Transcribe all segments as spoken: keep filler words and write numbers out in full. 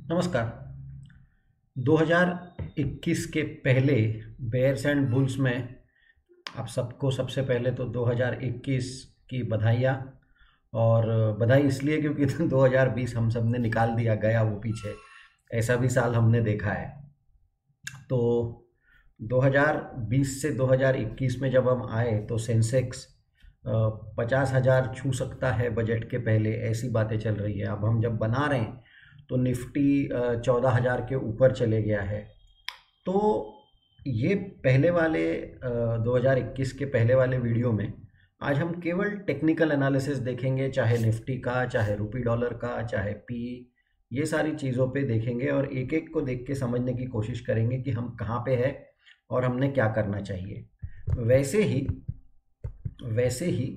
नमस्कार। दो हज़ार इक्कीस के पहले बेयर्स एंड बुल्स में आप सबको सबसे पहले तो दो हज़ार इक्कीस की बधाइयाँ। और बधाई इसलिए क्योंकि दो हज़ार बीस हम सब ने निकाल दिया, गया वो पीछे। ऐसा भी साल हमने देखा है। तो दो हज़ार बीस से दो हज़ार इक्कीस में जब हम आए तो सेंसेक्स पचास हज़ार छू सकता है बजट के पहले, ऐसी बातें चल रही है। अब हम जब बना रहे हैं तो निफ्टी चौदह हज़ार के ऊपर चले गया है। तो ये पहले वाले दो हज़ार इक्कीस के पहले वाले वीडियो में आज हम केवल टेक्निकल एनालिसिस देखेंगे, चाहे निफ्टी का, चाहे रुपी डॉलर का, चाहे पी, ये सारी चीज़ों पे देखेंगे और एक एक को देख के समझने की कोशिश करेंगे कि हम कहाँ पे हैं और हमने क्या करना चाहिए। वैसे ही वैसे ही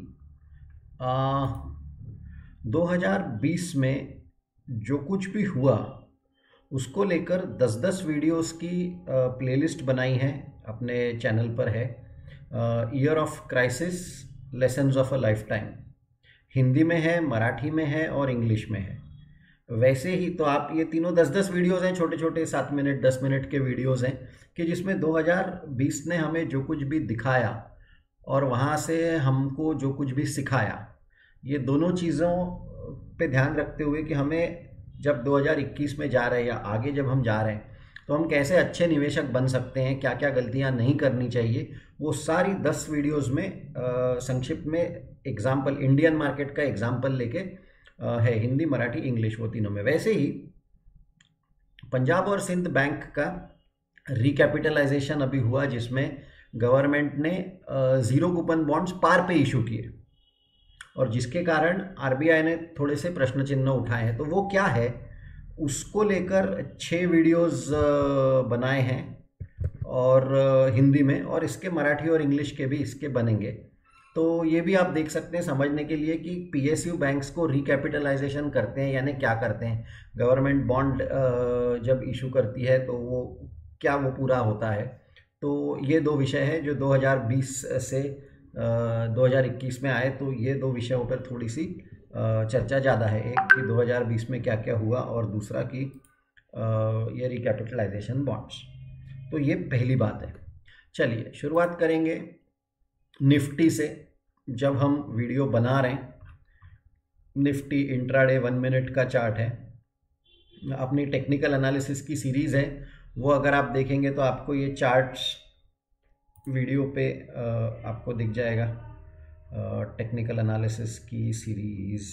आ, दो हज़ार बीस में जो कुछ भी हुआ उसको लेकर दस दस वीडियोस की प्लेलिस्ट बनाई है, अपने चैनल पर है। Year of crisis, lessons of a lifetime, Hindi में है, मराठी में है और इंग्लिश में है। वैसे ही तो आप ये तीनों दस दस वीडियोस हैं, छोटे छोटे सात मिनट दस मिनट के वीडियोस हैं कि जिसमें दो हज़ार बीस ने हमें जो कुछ भी दिखाया और वहाँ से हमको जो कुछ भी सिखाया, ये दोनों चीज़ों पे ध्यान रखते हुए कि हमें जब दो हज़ार इक्कीस में जा रहे हैं या आगे जब हम जा रहे हैं तो हम कैसे अच्छे निवेशक बन सकते हैं, क्या क्या गलतियां नहीं करनी चाहिए, वो सारी दस वीडियोस में आ, संक्षिप्त में एग्जाम्पल, इंडियन मार्केट का एग्जाम्पल लेके आ, है, हिंदी, मराठी, इंग्लिश, वो तीनों में। वैसे ही पंजाब और सिंध बैंक का रिकैपिटलाइजेशन अभी हुआ, जिसमें गवर्नमेंट ने ज़ीरो कूपन बॉन्ड्स पार पे इशू किए और जिसके कारण आरबीआई ने थोड़े से प्रश्न चिन्ह उठाए हैं। तो वो क्या है, उसको लेकर छः वीडियोस बनाए हैं और हिंदी में, और इसके मराठी और इंग्लिश के भी इसके बनेंगे। तो ये भी आप देख सकते हैं समझने के लिए कि पीएसयू बैंक्स को रिकैपिटलाइजेशन करते हैं यानी क्या करते हैं। गवर्नमेंट बॉन्ड जब इशू करती है तो वो क्या वो पूरा होता है। तो ये दो विषय हैं जो दो हज़ार बीस से दो हज़ार इक्कीस में आए। तो ये दो विषयों पर थोड़ी सी चर्चा ज़्यादा है, एक कि दो हज़ार बीस में क्या क्या हुआ और दूसरा कि ये रिकैपिटलाइजेशन बॉन्ड्स। तो ये पहली बात है। चलिए शुरुआत करेंगे निफ्टी से। जब हम वीडियो बना रहे हैं, निफ्टी इंट्राडे वन मिनट का चार्ट है, अपनी टेक्निकल एनालिसिस की सीरीज़ है, वो अगर आप देखेंगे तो आपको ये चार्ट्स वीडियो पे आपको दिख जाएगा। टेक्निकल एनालिसिस की सीरीज़,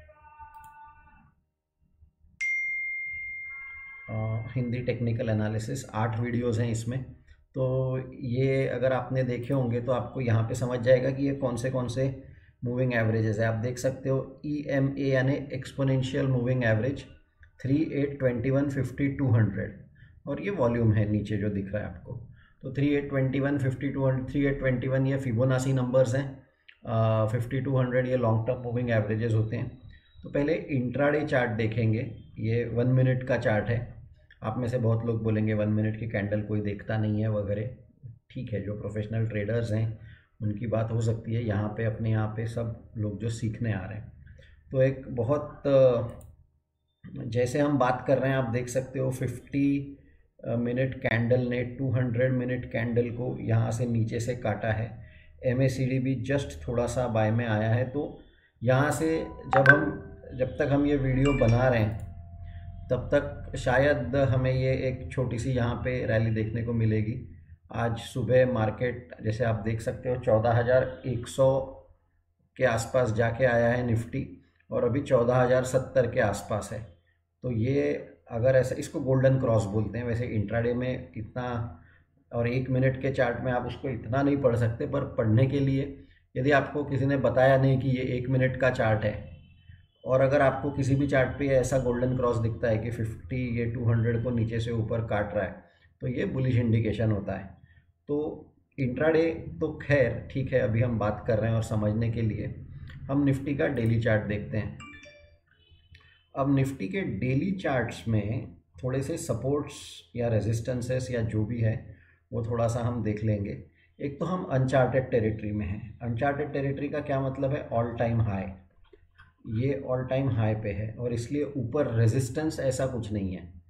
हिंदी टेक्निकल एनालिसिस, आठ वीडियोस हैं इसमें। तो ये अगर आपने देखे होंगे तो आपको यहाँ पे समझ जाएगा कि ये कौन से कौन से मूविंग एवरेजेस है। आप देख सकते हो ई एम ए यानी exponential moving average three eight twenty one fifty two hundred, और ये वॉल्यूम है नीचे जो दिख रहा है आपको। तो three eight twenty one fifty two hundred, three eight twenty one ये फिबोनाची नंबर्स हैं, फिफ्टी टू हंड्रेड ये लॉन्ग टर्म मूविंग एवरेजेस होते हैं। तो पहले इंट्राडे चार्ट देखेंगे, ये वन मिनट का चार्ट है। आप में से बहुत लोग बोलेंगे वन मिनट की कैंडल कोई देखता नहीं है वगैरह, ठीक है, जो प्रोफेशनल ट्रेडर्स हैं उनकी बात हो सकती है। यहाँ पे अपने यहाँ पे सब लोग जो सीखने आ रहे हैं, तो एक बहुत जैसे हम बात कर रहे हैं, आप देख सकते हो फिफ्टी मिनट कैंडल ने टू हंड्रेड मिनट कैंडल को यहाँ से नीचे से काटा है। एम ए सी डी भी जस्ट थोड़ा सा बाय में आया है। तो यहाँ से जब हम जब तक हम ये वीडियो बना रहे हैं तब तक शायद हमें ये एक छोटी सी यहाँ पे रैली देखने को मिलेगी। आज सुबह मार्केट जैसे आप देख सकते हो चौदह हज़ार एक सौ के आसपास जाके आया है निफ्टी, और अभी चौदह हज़ार सत्तर के आसपास है। तो ये अगर ऐसा, इसको गोल्डन क्रॉस बोलते हैं वैसे इंट्राडे में इतना, और एक मिनट के चार्ट में आप उसको इतना नहीं पढ़ सकते, पर पढ़ने के लिए यदि आपको किसी ने बताया नहीं कि ये एक मिनट का चार्ट है, और अगर आपको किसी भी चार्ट पे ऐसा गोल्डन क्रॉस दिखता है कि फिफ्टी ये टू हंड्रेड को नीचे से ऊपर काट रहा है, तो ये बुलिश इंडिकेशन होता है। तो इंट्राडे तो खैर ठीक है, अभी हम बात कर रहे हैं और समझने के लिए हम निफ्टी का डेली चार्ट देखते हैं। अब निफ्टी के डेली चार्ट्स में थोड़े से सपोर्ट्स या रेजिस्टेंसेस या जो भी है वो थोड़ा सा हम देख लेंगे। एक तो हम अनचार्टेड टेरिटरी में हैं। अनचार्टेड टेरिटरी का क्या मतलब है, ऑल टाइम हाई, ये ऑल टाइम हाई पे है और इसलिए ऊपर रेजिस्टेंस ऐसा कुछ नहीं है।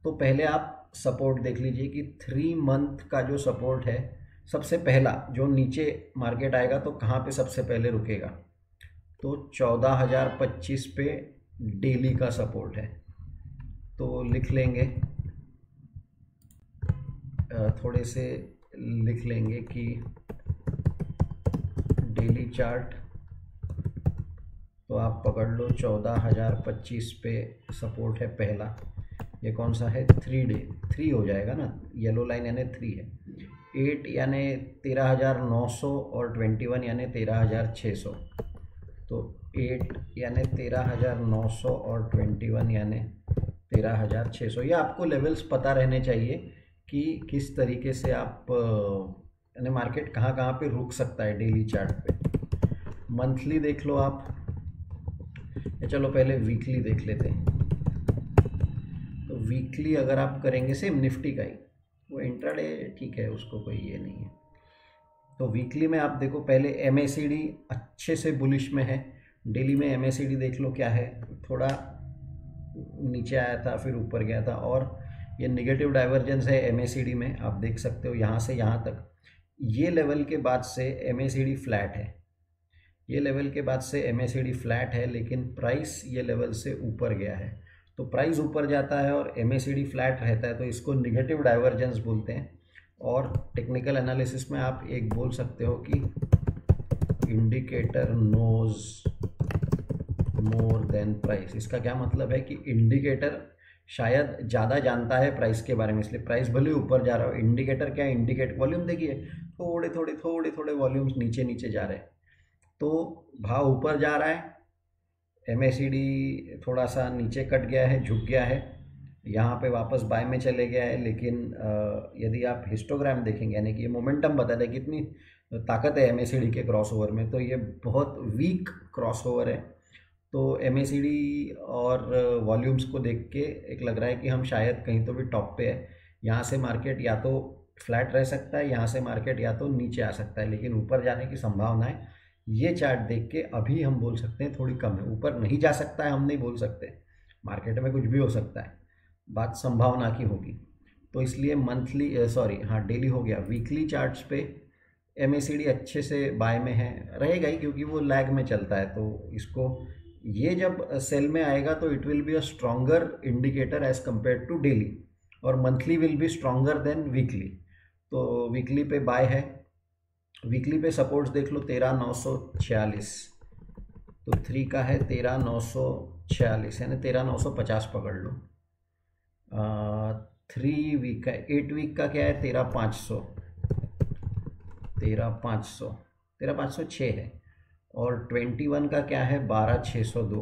तो पहले आप सपोर्ट देख लीजिए कि थ्री मंथ का जो सपोर्ट है, सबसे पहला जो नीचे मार्केट आएगा तो कहाँ पे सबसे पहले रुकेगा, तो चौदह हज़ार पच्चीस पे डेली का सपोर्ट है। तो लिख लेंगे, थोड़े से लिख लेंगे कि डेली चार्ट तो आप पकड़ लो चौदह हज़ार पच्चीस पे सपोर्ट है पहला। ये कौन सा है, थ्री डे थ्री हो जाएगा ना, येलो लाइन यानी थ्री है। एट यानी तेरह हज़ार नौ सौ और ट्वेंटी वन यानी तेरह हज़ार छः सौ। तो एट यानी तेरह हज़ार नौ सौ और ट्वेंटी वन यानी तेरह हज़ार छः सौ। ये आपको लेवल्स पता रहने चाहिए कि किस तरीके से आप यानी मार्केट कहाँ कहाँ पे रुक सकता है डेली चार्ट पे। मंथली देख लो आप, या चलो पहले वीकली देख लेते हैं। तो वीकली अगर आप करेंगे सेम निफ्टी का ही, वो इंट्राडे ठीक है, उसको कोई ये नहीं है। तो वीकली में आप देखो, पहले एम ए सी डी अच्छे से बुलिश में है। डेली में एम ए सी डी देख लो क्या है, थोड़ा नीचे आया था फिर ऊपर गया था, और ये निगेटिव डाइवर्जेंस है एम ए सी डी में, आप देख सकते हो यहाँ से यहाँ तक। ये लेवल के बाद से M A C D flat है, ये लेवल के बाद से M A C D flat है, लेकिन प्राइस ये लेवल से ऊपर गया है। तो प्राइस ऊपर जाता है और M A C D flat रहता है, तो इसको निगेटिव डाइवर्जेंस बोलते हैं। और टेक्निकल एनालिसिस में आप एक बोल सकते हो कि indicator knows more than price. इसका क्या मतलब है कि इंडिकेटर शायद ज़्यादा जानता है प्राइस के बारे में, इसलिए प्राइस भले ऊपर जा रहा हो। इंडिकेटर क्या है, इंडिकेट वॉल्यूम देखिए, थोड़े थोड़े थोड़े थोड़े वॉल्यूम्स नीचे नीचे जा रहे हैं, तो भाव ऊपर जा रहा है। एम ए सी डी थोड़ा सा नीचे कट गया है, झुक गया है, यहाँ पे वापस बाय में चले गया है। लेकिन यदि आप हिस्टोग्राम देखेंगे, यानी कि ये मोमेंटम बताता है कितनी ताकत है एम ए सी डी के क्रॉस ओवर में, तो ये बहुत वीक क्रॉस ओवर है। तो एम ए सी डी और वॉल्यूम्स को देख के एक लग रहा है कि हम शायद कहीं तो भी टॉप पे है। यहाँ से मार्केट या तो फ्लैट रह सकता है, यहाँ से मार्केट या तो नीचे आ सकता है, लेकिन ऊपर जाने की संभावना है ये चार्ट देख के अभी हम बोल सकते हैं थोड़ी कम है। ऊपर नहीं जा सकता है हम नहीं बोल सकते, मार्केट में कुछ भी हो सकता है, बात संभावना की होगी। तो इसलिए मंथली सॉरी हाँ डेली हो गया। वीकली चार्ट्स पे एम ए सी डी अच्छे से बाय में है, रहेगा ही क्योंकि वो लैग में चलता है। तो इसको ये जब सेल में आएगा तो it will be a stronger indicator as compared to daily, और monthly will be stronger than weekly. तो वीकली पे बाय है। वीकली पे सपोर्ट्स देख लो, तेरह नौ सौ छियालीस, तो थ्री का है तेरह नौ सौ छियालीस, यानी तेरह नौ सौ पचास पकड़ लो। थ्री वीक का, एट वीक का क्या है, तेरह पाँच सौ, तेरह पाँच सौ तेरह पाँच सौ छः है। और ट्वेंटी वन का क्या है, बारह छः सौ दो,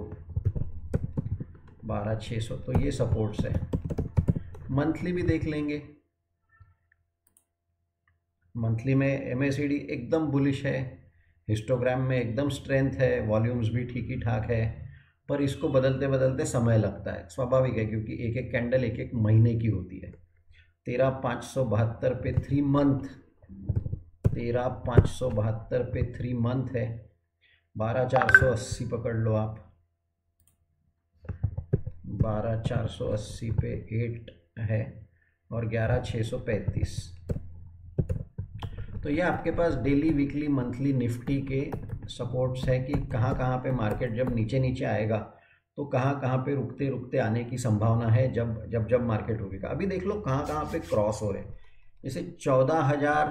बारह छः सौ। तो ये सपोर्ट्स है। मंथली भी देख लेंगे। मंथली में एम ए सी डी एकदम बुलिश है, हिस्टोग्राम में एकदम स्ट्रेंथ है, वॉल्यूम्स भी ठीक ही ठाक है, पर इसको बदलते बदलते समय लगता है, स्वाभाविक है क्योंकि एक एक कैंडल एक एक महीने की होती है। तेरह पाँच सौ बहत्तर पे थ्री मंथ, तेरह पाँच सौ बहत्तर पे थ्री मंथ है। बारह चार सौ अस्सी पकड़ लो आप, बारह चार सौ अस्सी पे एट है, और ग्यारह छः सौ पैंतीस। तो ये आपके पास डेली वीकली मंथली निफ्टी के सपोर्ट्स है कि कहाँ कहाँ पे मार्केट जब नीचे नीचे आएगा तो कहाँ कहाँ पे रुकते रुकते आने की संभावना है जब जब जब मार्केट रुकेगा। अभी देख लो कहाँ कहाँ पे क्रॉस हो रहे हैं, जैसे चौदह हज़ार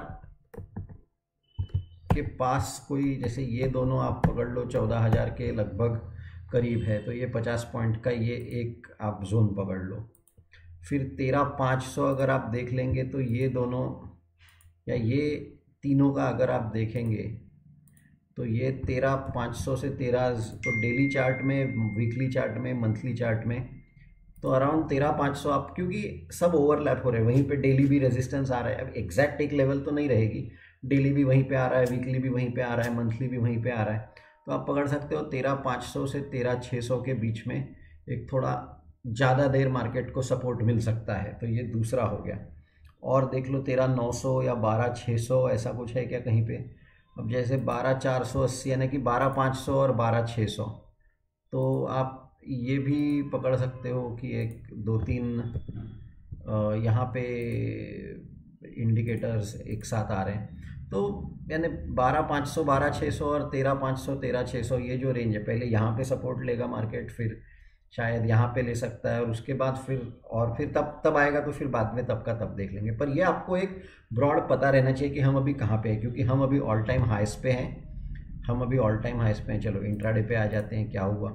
के पास कोई, जैसे ये दोनों आप पकड़ लो चौदह हज़ार के लगभग करीब है, तो ये पचास पॉइंट का ये एक आप जोन पकड़ लो। फिर तेरह पाँच सौ अगर आप देख लेंगे तो ये दोनों या ये तीनों का अगर आप देखेंगे तो ये तेरह पाँच सौ से तेरह, तो डेली चार्ट में, वीकली चार्ट में, मंथली चार्ट में तो अराउंड तेरह पाँच सौ आप, क्योंकि सब ओवरलैप हो रहे हैं। वहीं पे डेली भी रेजिस्टेंस आ रहा है, अब एग्जैक्ट एक लेवल तो नहीं रहेगी, डेली भी वहीं पे आ रहा है, वीकली भी वहीं पे आ रहा है, मंथली भी वहीं पे आ रहा है, तो आप पकड़ सकते हो तेरह पाँच सौ से तेरह छः सौ के बीच में एक थोड़ा ज़्यादा देर मार्केट को सपोर्ट मिल सकता है। तो ये दूसरा हो गया। और देख लो तेरह नौ सौ या बारह छः सौ ऐसा कुछ है क्या कहीं पे। अब जैसे बारह चार सौ अस्सी यानी कि बारह पाँच सौ और बारह छः सौ, तो आप ये भी पकड़ सकते हो कि एक दो तीन यहाँ पे इंडिकेटर्स एक साथ आ रहे हैं। तो यानी बारह पाँच सौ बारह छः सौ और तेरह पाँच सौ तेरह छः सौ ये जो रेंज है, पहले यहाँ पे सपोर्ट लेगा मार्केट, फिर शायद यहाँ पे ले सकता है और उसके बाद फिर और फिर तब तब आएगा तो फिर बाद में तब का तब देख लेंगे। पर ये आपको एक ब्रॉड पता रहना चाहिए कि हम अभी कहाँ पे हैं, क्योंकि हम अभी ऑल टाइम हाइस पे हैं हम अभी ऑल टाइम हाइस पे हैं। चलो इंट्राडे पे आ जाते हैं, क्या हुआ।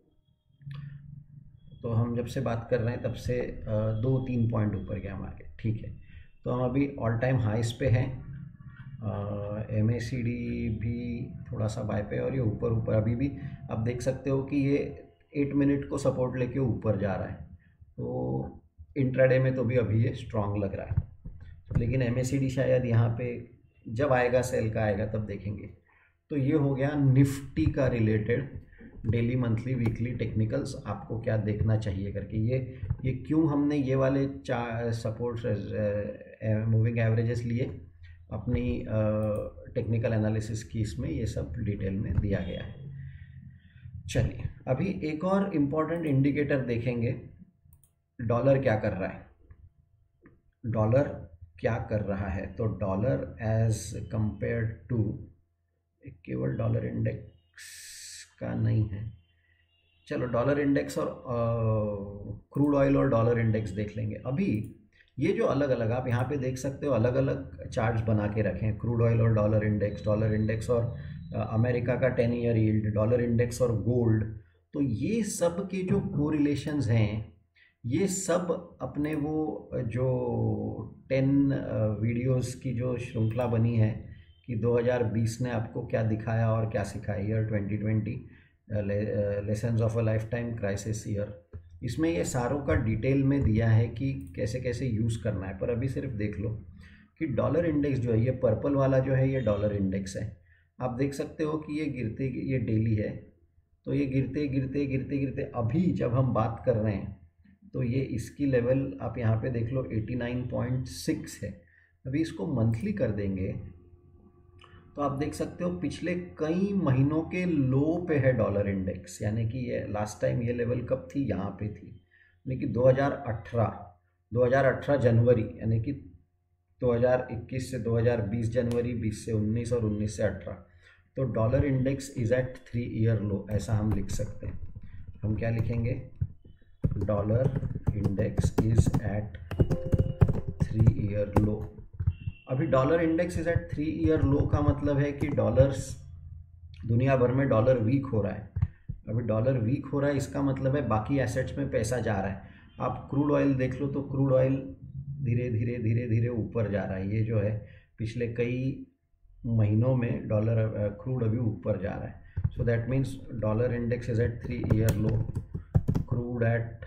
तो हम जब से बात कर रहे हैं तब से दो तीन पॉइंट ऊपर गया मार्केट, ठीक है। तो हम अभी ऑल टाइम हाइस पे हैं। एम ए सी डी भी थोड़ा सा बाय पे और ये ऊपर ऊपर अभी भी आप देख सकते हो कि ये एट मिनट को सपोर्ट लेके ऊपर जा रहा है। तो इंट्राडे में तो भी अभी ये स्ट्रांग लग रहा है, लेकिन एम ए सी डी शायद यहाँ पे जब आएगा सेल का आएगा तब देखेंगे। तो ये हो गया निफ्टी का related daily monthly weekly technicals, आपको क्या देखना चाहिए करके। ये ये क्यों हमने ये वाले चार सपोर्ट मूविंग एवरेजेस लिए अपनी टेक्निकल एनालिसिस की, इसमें ये सब डिटेल में दिया गया है। चलिए अभी एक और इम्पॉर्टेंट इंडिकेटर देखेंगे, डॉलर क्या कर रहा है। डॉलर क्या कर रहा है तो डॉलर एज कंपेयर टू, केवल डॉलर इंडेक्स का नहीं है, चलो डॉलर इंडेक्स और क्रूड ऑयल और डॉलर इंडेक्स देख लेंगे। अभी ये जो अलग अलग आप यहाँ पे देख सकते हो अलग अलग चार्ट्स बना के रखे हैं, क्रूड ऑयल और डॉलर इंडेक्स, डॉलर इंडेक्स और अमेरिका का ten year yield, dollar index और गोल्ड। तो ये सब के जो कोरिलेशंस हैं, ये सब अपने वो जो टेन वीडियोस की जो श्रृंखला बनी है कि दो हज़ार बीस ने आपको क्या दिखाया और क्या सिखाया, year twenty twenty lessons of a lifetime crisis year, इसमें ये सारों का डिटेल में दिया है कि कैसे कैसे यूज़ करना है। पर अभी सिर्फ देख लो कि डॉलर इंडेक्स जो है, ये पर्पल वाला जो है ये डॉलर इंडेक्स है। आप देख सकते हो कि ये गिरते, ये डेली है, तो ये गिरते गिरते गिरते गिरते अभी जब हम बात कर रहे हैं तो ये इसकी लेवल आप यहाँ पे देख लो नवासी पॉइंट सिक्स है। अभी इसको मंथली कर देंगे तो आप देख सकते हो पिछले कई महीनों के लो पे है डॉलर इंडेक्स, यानी कि ये लास्ट टाइम ये लेवल कब थी, यहाँ पे थी, यानी कि दो हज़ार अठारह जनवरी, यानी कि दो हज़ार इक्कीस से दो हज़ार बीस जनवरी, बीस से उन्नीस और उन्नीस से अठारह। तो dollar index is at three year low, ऐसा हम लिख सकते हैं। हम क्या लिखेंगे, dollar index is at three year low. अभी dollar index is at three year low का मतलब है कि डॉलर्स, दुनिया भर में डॉलर वीक हो रहा है। अभी डॉलर वीक हो रहा है, इसका मतलब है बाकी एसेट्स में पैसा जा रहा है। आप क्रूड ऑयल देख लो तो क्रूड ऑयल धीरे धीरे धीरे धीरे ऊपर जा रहा है। ये जो है पिछले कई महीनों में डॉलर क्रूड अभी ऊपर जा रहा है। So that means dollar index is at three year low, crude at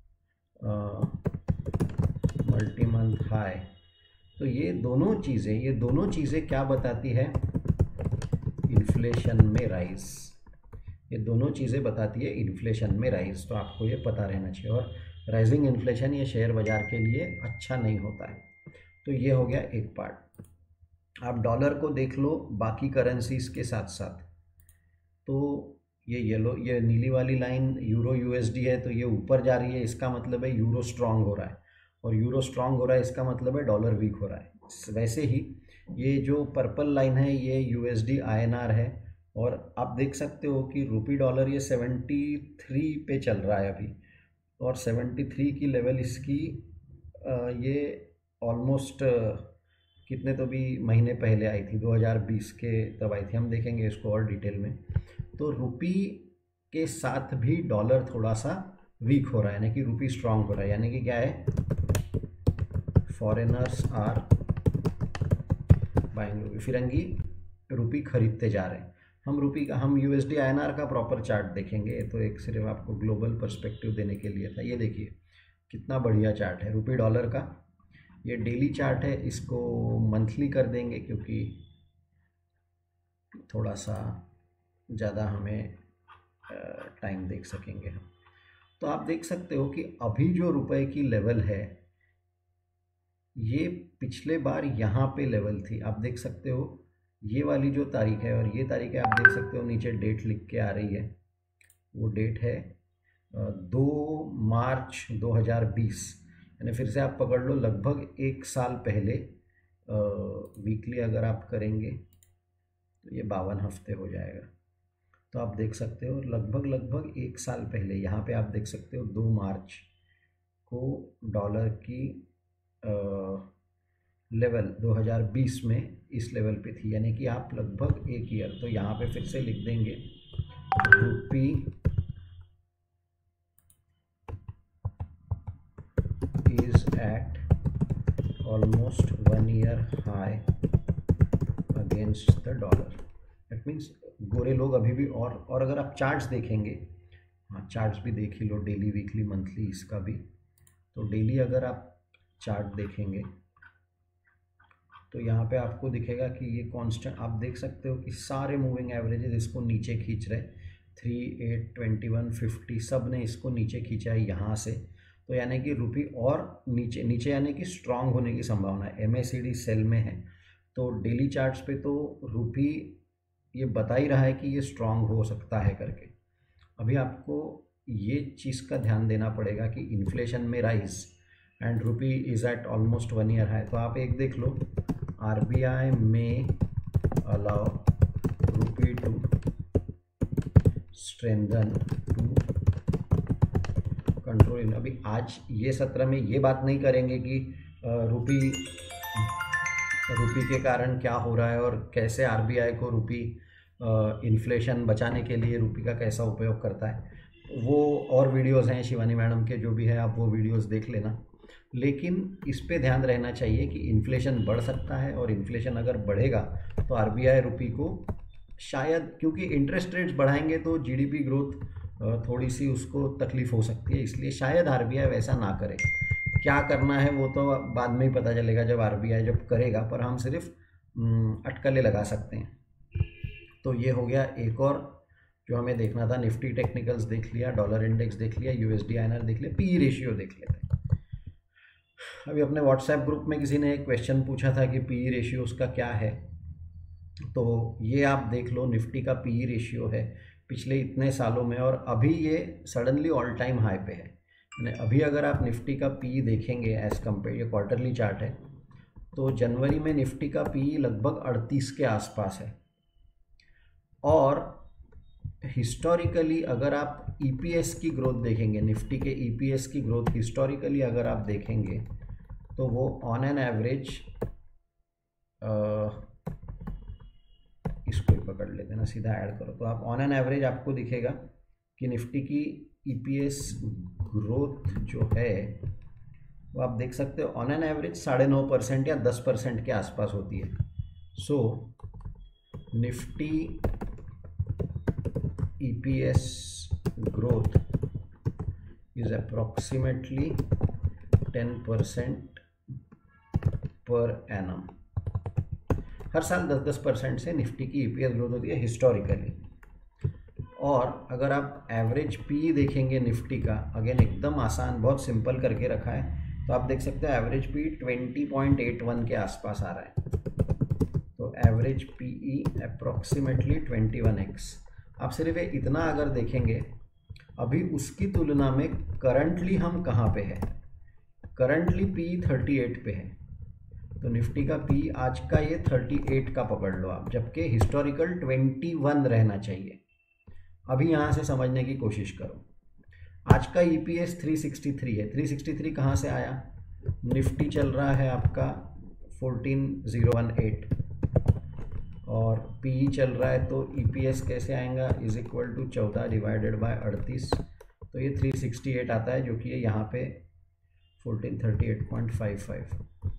multi month high. तो ये दोनों चीज़ें ये दोनों चीज़ें क्या बताती है, इन्फ्लेशन में राइज। ये दोनों चीज़ें बताती है इन्फ्लेशन में राइज, तो आपको ये पता रहना चाहिए। और राइजिंग इन्फ्लेशन ये शेयर बाज़ार के लिए अच्छा नहीं होता है। तो ये हो गया एक पार्ट। आप डॉलर को देख लो बाकी करेंसीज के साथ साथ, तो ये येलो, ये नीली वाली लाइन यूरो यूएसडी है, तो ये ऊपर जा रही है, इसका मतलब है यूरो स्ट्रांग हो रहा है, और यूरो स्ट्रांग हो रहा है इसका मतलब है डॉलर वीक हो रहा है। वैसे ही ये जो पर्पल लाइन है ये यूएसडी आईएनआर है, और आप देख सकते हो कि रुपी डॉलर ये सेवेंटी थ्री पे चल रहा है अभी, और सेवेंटी थ्री की लेवल इसकी ये ऑलमोस्ट कितने तो भी महीने पहले आई थी, दो हज़ार बीस के तब आई थी। हम देखेंगे इसको और डिटेल में। तो रुपी के साथ भी डॉलर थोड़ा सा वीक हो रहा है, यानी कि रुपी स्ट्रांग हो रहा है, यानी कि क्या है, फॉरेनर्स आर बाइंग रुपी, फिरंगी रुपी खरीदते जा रहे हैं। हम रुपी का, हम यूएसडी आईएनआर का प्रॉपर चार्ट देखेंगे, तो एक सिर्फ आपको ग्लोबल पर्सपेक्टिव देने के लिए था। ये देखिए कितना बढ़िया चार्ट है रुपी डॉलर का। ये डेली चार्ट है, इसको मंथली कर देंगे क्योंकि थोड़ा सा ज़्यादा हमें टाइम देख सकेंगे हम। तो आप देख सकते हो कि अभी जो रुपए की लेवल है ये पिछले बार यहाँ पे लेवल थी। आप देख सकते हो ये वाली जो तारीख है और ये तारीख है, आप देख सकते हो नीचे डेट लिख के आ रही है, वो डेट है दो मार्च दो हज़ार बीस। यानी फिर से आप पकड़ लो लगभग एक साल पहले, वीकली अगर आप करेंगे तो ये बावन हफ्ते हो जाएगा। तो आप देख सकते हो लगभग लगभग एक साल पहले यहाँ पे आप देख सकते हो दो मार्च को डॉलर की लेवल दो हज़ार बीस में इस लेवल पे थी, यानी कि आप लगभग एक ईयर। तो यहाँ पे फिर से लिख देंगे rupee is at almost one year high against the dollar. That means गोरे लोग अभी भी, और और अगर आप चार्ट्स देखेंगे, हाँ चार्ट्स भी देख ही लो, डेली वीकली मंथली इसका भी। तो डेली अगर आप चार्ट देखेंगे तो यहाँ पे आपको दिखेगा कि ये कांस्टेंट, आप देख सकते हो कि सारे मूविंग एवरेजेस इसको नीचे खींच रहे, three eight twenty one fifty सब ने इसको नीचे खींचा है यहाँ से। तो यानी कि रुपी और नीचे नीचे यानी कि स्ट्रांग होने की संभावना है, M A C D sell में है। तो डेली चार्ट्स पे तो रुपी ये बता ही रहा है कि ये स्ट्रांग हो सकता है करके। अभी आपको ये चीज़ का ध्यान देना पड़ेगा कि इन्फ्लेशन में rise and rupee is at almost one year high. तो आप एक देख लो, आरबीआई में allow rupee to strengthen to control. अभी आज ये सत्र में ये बात नहीं करेंगे कि रुपी रुपी के कारण क्या हो रहा है और कैसे आरबीआई को रुपी इन्फ्लेशन बचाने के लिए रुपी का कैसा उपयोग करता है। वो और वीडियोस हैं शिवानी मैडम के, जो भी है आप वो वीडियोस देख लेना। लेकिन इस पे ध्यान रहना चाहिए कि इन्फ्लेशन बढ़ सकता है, और इन्फ्लेशन अगर बढ़ेगा तो आरबीआई रुपी को शायद, क्योंकि इंटरेस्ट रेट्स बढ़ाएंगे तो जीडीपी ग्रोथ थोड़ी सी उसको तकलीफ हो सकती है, इसलिए शायद आरबीआई वैसा ना करे। क्या करना है वो तो बाद में ही पता चलेगा जब आरबीआई जब करेगा, पर हम सिर्फ अटकलें लगा सकते हैं। तो ये हो गया एक और जो हमें देखना था। निफ्टी टेक्निकल्स देख लिया, डॉलर इंडेक्स देख लिया, यूएसडी आईएनआर देख लिया, पी रेशियो देख लेते हैं। अभी अपने व्हाट्सएप ग्रुप में किसी ने एक क्वेश्चन पूछा था कि पी रेशियो उसका क्या है, तो ये आप देख लो निफ्टी का पी रेशियो है पिछले इतने सालों में, और अभी ये सडनली ऑल टाइम हाई पे है। अभी अगर आप निफ्टी का पी देखेंगे एज कम्पेयर, ये क्वार्टरली चार्ट है, तो जनवरी में निफ्टी का पी लगभग अड़तीस के आसपास है। और हिस्टोरिकली अगर आप ईपीएस की ग्रोथ देखेंगे, निफ्टी के ईपीएस की ग्रोथ हिस्टोरिकली अगर आप देखेंगे तो वो ऑन एन एवरेज, इसको ही पकड़ लेते ना, सीधा ऐड करो तो आप ऑन एन एवरेज आपको दिखेगा कि निफ्टी की ईपीएस ग्रोथ जो है वो आप देख सकते हो ऑन एन एवरेज साढ़े नौ परसेंट या दस परसेंट के आसपास होती है। So Nifty EPS growth is approximately ten percent per annum. हर साल दस दस परसेंट से निफ्टी की ईपीएस ग्रोथ होती है हिस्टोरिकली। और अगर आप एवरेज पी देखेंगे निफ्टी का, अगेन एकदम आसान, बहुत सिंपल करके रखा है, तो आप देख सकते हो average P twenty point eight one के आसपास आ रहा है। तो average PE approximately twenty one X. आप सिर्फ इतना अगर देखेंगे, अभी उसकी तुलना में करंटली हम कहाँ पे है, करंटली पी थर्टी एट पे है। तो निफ्टी का पी आज का ये थर्टी एट का पकड़ लो आप, जबकि हिस्टोरिकल ट्वेंटी वन रहना चाहिए। अभी यहाँ से समझने की कोशिश करो। आज का ईपीएस थ्री सिक्सटी थ्री है, थ्री सिक्सटी थ्री कहाँ से आया, निफ्टी चल रहा है आपका फोर्टीन ज़ीरो वन एट और पीई चल रहा है, तो ईपीएस कैसे आएगा, इज इक्वल टू चौदह डिवाइडेड बाय अड़तीस, तो ये थ्री सिक्सटी एट आता है, जो कि ये यहाँ पे fourteen thirty eight point five five,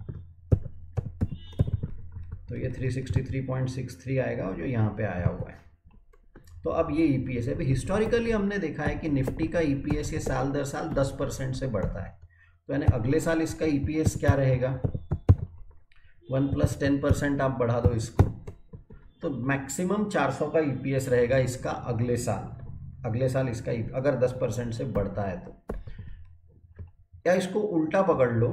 तो ये three sixty three point six three आएगा और जो यहाँ पे आया हुआ है। तो अब ये ईपीएस है। अभी हिस्टोरिकली हमने देखा है कि निफ्टी का ईपीएस ये साल दर साल दस परसेंट से बढ़ता है, तो यानी अगले साल इसका ईपीएस क्या रहेगा, वन प्लस टेन परसेंट आप बढ़ा दो इसको, तो मैक्सिमम चार सौ का ईपीएस रहेगा इसका अगले साल। अगले साल इसका अगर दस परसेंट से बढ़ता है तो, या इसको उल्टा पकड़ लो,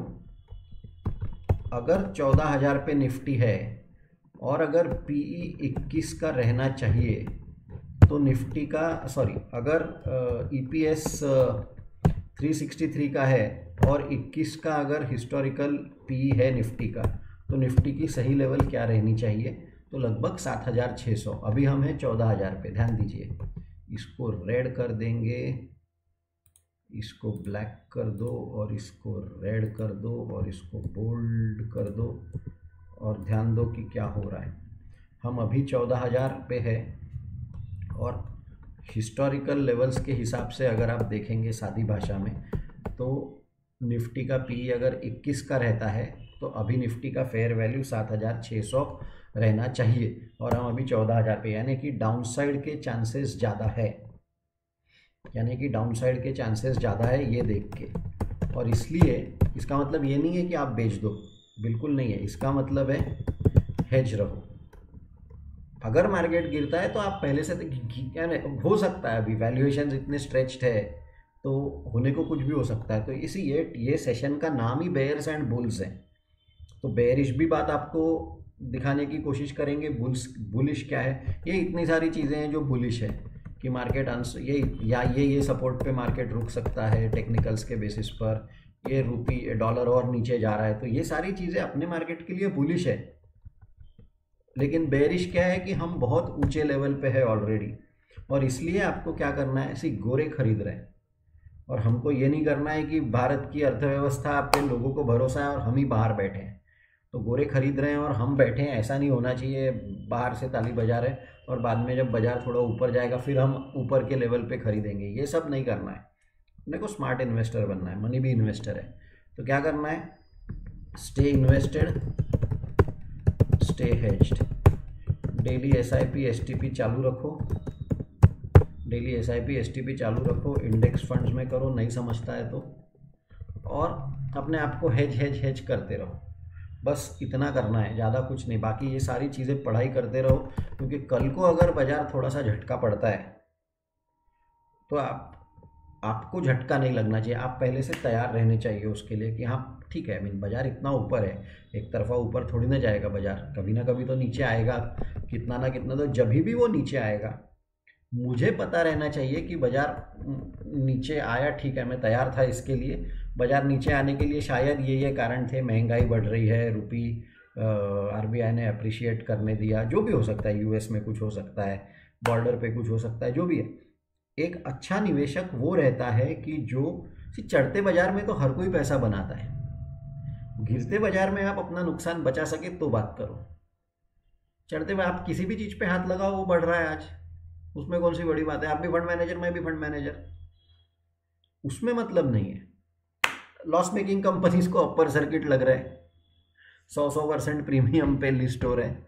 अगर चौदह हज़ार पे निफ्टी है और अगर पीई इक्कीस का रहना चाहिए, तो निफ्टी का सॉरी अगर ईपीएस थ्री सिक्सटी थ्री का है और इक्कीस का अगर हिस्टोरिकल पी है निफ्टी का, तो निफ्टी की सही लेवल क्या रहनी चाहिए? तो लगभग सात हज़ार छः सौ। अभी हम हैं चौदह हज़ार पे, ध्यान दीजिए। इसको रेड कर देंगे, इसको ब्लैक कर दो और इसको रेड कर दो और इसको बोल्ड कर दो और ध्यान दो कि क्या हो रहा है। हम अभी चौदह हज़ार पे है और हिस्टोरिकल लेवल्स के हिसाब से अगर आप देखेंगे सादी भाषा में, तो निफ्टी का पी अगर इक्कीस का रहता है तो अभी निफ्टी का फेयर वैल्यू सात हज़ार छः सौ रहना चाहिए और हम अभी चौदह हज़ार पे, यानी कि डाउनसाइड के चांसेस ज़्यादा है, यानी कि डाउनसाइड के चांसेस ज़्यादा है ये देख के। और इसलिए इसका मतलब ये नहीं है कि आप बेच दो, बिल्कुल नहीं है। इसका मतलब है हेज रहो। अगर मार्केट गिरता है तो आप पहले से, क्या हो सकता है, अभी वैल्यूएशन इतने स्ट्रेच्ड है तो होने को कुछ भी हो सकता है। तो इसी ये ये सेशन का नाम ही बेयर्स एंड बुल्स है। तो बेयरिश भी बात आपको दिखाने की कोशिश करेंगे, बुल्स बुलिश क्या है। ये इतनी सारी चीज़ें हैं जो बुलिश है कि मार्केट अंश ये या ये ये सपोर्ट पे मार्केट रुक सकता है टेक्निकल्स के बेसिस पर, ये रूपी डॉलर और नीचे जा रहा है। तो ये सारी चीज़ें अपने मार्केट के लिए बुलिश है। लेकिन बेरिश क्या है कि हम बहुत ऊंचे लेवल पे है ऑलरेडी, और इसलिए आपको क्या करना है, ऐसे गोरे खरीद रहे हैं। और हमको ये नहीं करना है कि भारत की अर्थव्यवस्था पे लोगों को भरोसा है और हम ही बाहर बैठे हैं तो गोरे खरीद रहे हैं और हम बैठे हैं, ऐसा नहीं होना चाहिए। बाहर से ताली बजा रहे हैं और बाद में जब बाजार थोड़ा ऊपर जाएगा फिर हम ऊपर के लेवल पे खरीदेंगे, ये सब नहीं करना है। अपने को स्मार्ट इन्वेस्टर बनना है, मनी भी इन्वेस्टर है। तो क्या करना है, stay invested, stay hedged. Daily S I P S T P चालू रखो, daily S I P S T P चालू रखो। इंडेक्स फंड्स में करो, नहीं समझता है तो, और अपने आप को हेज हेज हेज करते रहो। बस इतना करना है, ज़्यादा कुछ नहीं। बाकी ये सारी चीज़ें पढ़ाई करते रहो, क्योंकि कल को अगर बाज़ार थोड़ा सा झटका पड़ता है तो आप आपको झटका नहीं लगना चाहिए। आप पहले से तैयार रहने चाहिए उसके लिए कि हाँ ठीक है, मीन बाज़ार इतना ऊपर है, एक तरफा ऊपर थोड़ी ना जाएगा बाज़ार, कभी ना कभी तो नीचे आएगा, कितना ना कितना। तो जब भी वो नीचे आएगा मुझे पता रहना चाहिए कि बाज़ार नीचे आया, ठीक है, मैं तैयार था इसके लिए। बाज़ार नीचे आने के लिए शायद ये ये कारण थे, महंगाई बढ़ रही है, रुपी आरबीआई ने अप्रिशिएट करने दिया, जो भी हो सकता है, यूएस में कुछ हो सकता है, बॉर्डर पे कुछ हो सकता है, जो भी है। एक अच्छा निवेशक वो रहता है कि जो चढ़ते बाजार में तो हर कोई पैसा बनाता है, गिरते बाजार में आप अपना नुकसान बचा सके तो बात करो। चढ़ते में आप किसी भी चीज़ पे हाथ लगाओ, वो बढ़ रहा है आज, उसमें कौन सी बड़ी बात है। आप भी फंड मैनेजर, मैं भी फंड मैनेजर, उसमें मतलब नहीं है। लॉस मेकिंग कंपनीज को अपर सर्किट लग रहा है, सौ सौ परसेंट प्रीमियम पे लिस्ट हो रहे हैं,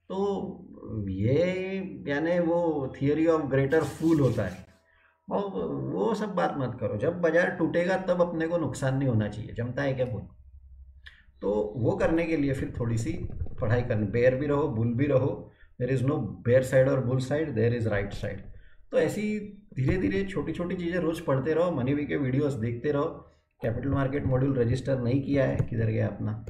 तो ये यानी वो थियरी ऑफ ग्रेटर फूल होता है। और वो सब बात मत करो। जब बाजार टूटेगा तब अपने को नुकसान नहीं होना चाहिए, जमता है क्या बोल। तो वो करने के लिए फिर थोड़ी सी पढ़ाई करनी, बेयर भी रहो बुल भी रहो। There is no bear side और bull side, there is right side. तो ऐसी धीरे धीरे छोटी छोटी चीज़ें रोज़ पढ़ते रहो, मनी वी के वीडियोस देखते रहो। कैपिटल मार्केट मॉड्यूल रजिस्टर नहीं किया है, किधर गया अपना,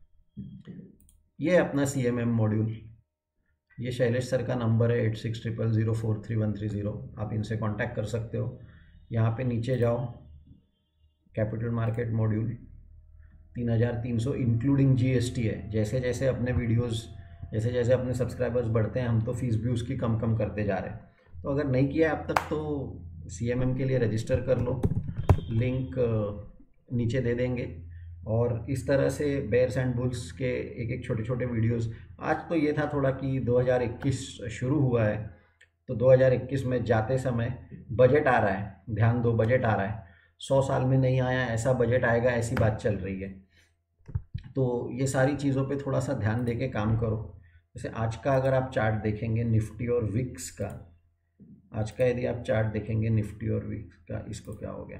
ये अपना सी एम एम मॉड्यूल, ये शैलेश सर का नंबर है eight six triple zero four three one three zero, आप इनसे कांटेक्ट कर सकते हो। यहाँ पे नीचे जाओ, कैपिटल मार्केट मॉड्यूल तीन हज़ार तीन सौ इंक्लूडिंग जीएसटी है। जैसे जैसे अपने वीडियोस, जैसे जैसे अपने सब्सक्राइबर्स बढ़ते हैं, हम तो फीस भी उसकी कम कम करते जा रहे हैं। तो अगर नहीं किया अब तक तो सीएमएम के लिए रजिस्टर कर लो, लिंक नीचे दे देंगे। और इस तरह से बेयर्स एंड बुल्स के एक एक छोटे छोटे वीडियोस। आज तो ये था थोड़ा कि दो हज़ार इक्कीस शुरू हुआ है, तो दो हज़ार इक्कीस में जाते समय बजट आ रहा है, ध्यान दो, बजट आ रहा है। सौ साल में नहीं आया ऐसा बजट आएगा, ऐसी बात चल रही है। तो ये सारी चीज़ों पे थोड़ा सा ध्यान दे के काम करो। जैसे आज का अगर आप चार्ट देखेंगे निफ्टी और विक्स का, आज का यदि आप चार्ट देखेंगे निफ्टी और विक्स का, इसको क्या हो गया,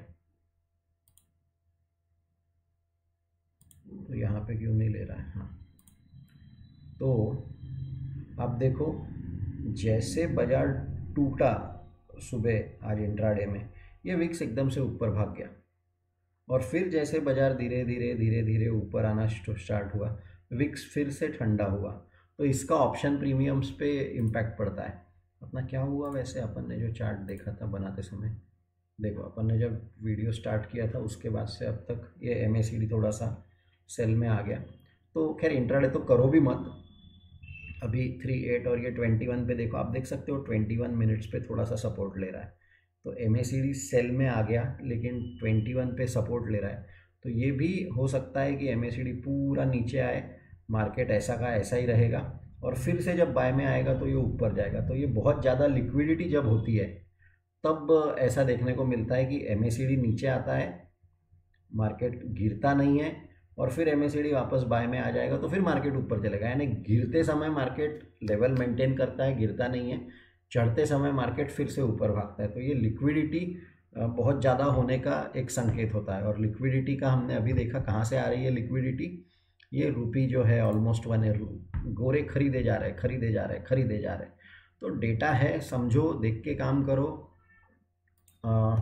तो यहाँ पे क्यों नहीं ले रहा है। हाँ, तो आप देखो जैसे बाजार टूटा सुबह आज इंट्राडे में, ये विक्स एकदम से ऊपर भाग गया, और फिर जैसे बाजार धीरे धीरे धीरे धीरे ऊपर आना स्टार्ट हुआ, विक्स फिर से ठंडा हुआ। तो इसका ऑप्शन प्रीमियम्स पे इम्पैक्ट पड़ता है। अपना क्या हुआ वैसे, अपन ने जो चार्ट देखा था बनाते समय, देखो अपन ने जब वीडियो स्टार्ट किया था उसके बाद से अब तक ये एम ए सी डी थोड़ा सा सेल में आ गया। तो खैर इंट्राडे तो करो भी मत। अभी थ्री एट और ये ट्वेंटी वन पे देखो, आप देख सकते हो ट्वेंटी वन मिनट्स पे थोड़ा सा सपोर्ट ले रहा है। तो M A C D sell में आ गया लेकिन ट्वेंटी वन पे सपोर्ट ले रहा है। तो ये भी हो सकता है कि एम ए सी डी पूरा नीचे आए, मार्केट ऐसा का ऐसा ही रहेगा और फिर से जब बाय में आएगा तो ये ऊपर जाएगा। तो ये बहुत ज़्यादा लिक्विडिटी जब होती है तब ऐसा देखने को मिलता है कि एम ए सी डी नीचे आता है, मार्केट गिरता नहीं है और फिर एम ए सी डी वापस बाय में आ जाएगा तो फिर मार्केट ऊपर चलेगा। यानी गिरते समय मार्केट लेवल मेंटेन करता है, गिरता नहीं है, चढ़ते समय मार्केट फिर से ऊपर भागता है। तो ये लिक्विडिटी बहुत ज़्यादा होने का एक संकेत होता है। और लिक्विडिटी का हमने अभी देखा कहाँ से आ रही है लिक्विडिटी। ये रूपी जो है ऑलमोस्ट वन है, गोरे खरीदे जा रहे खरीदे जा रहे खरीदे जा रहे। तो डेटा है, समझो, देख के काम करो। आ,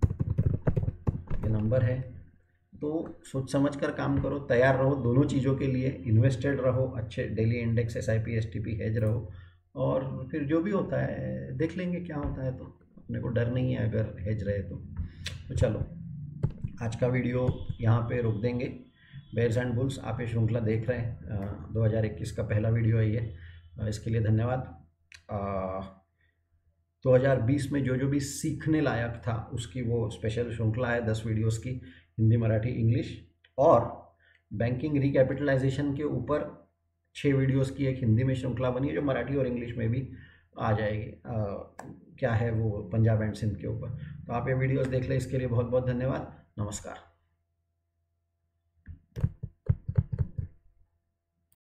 ये नंबर है तो सोच समझ कर काम करो, तैयार रहो दोनों चीज़ों के लिए, इन्वेस्टेड रहो, अच्छे daily index, S I P, S T P, hedge रहो और फिर जो भी होता है देख लेंगे क्या होता है। तो अपने को डर नहीं है अगर हेज रहे तो। तो चलो आज का वीडियो यहाँ पे रोक देंगे। बेयर्स एंड बुल्स, आप ये श्रृंखला देख रहे हैं, दो हज़ार इक्कीस का पहला वीडियो है ये, इसके लिए धन्यवाद। दो हज़ार बीस में जो जो भी सीखने लायक था उसकी वो स्पेशल श्रृंखला है, दस वीडियोस की, हिंदी, मराठी, इंग्लिश। और बैंकिंग रिकैपिटलाइजेशन के ऊपर छः वीडियोस की एक हिंदी में श्रृंखला बनी है जो मराठी और इंग्लिश में भी आ जाएगी। आ, क्या है वो, पंजाब एंड सिंध के ऊपर। तो आप ये वीडियोस देख लें, इसके लिए बहुत बहुत धन्यवाद। नमस्कार।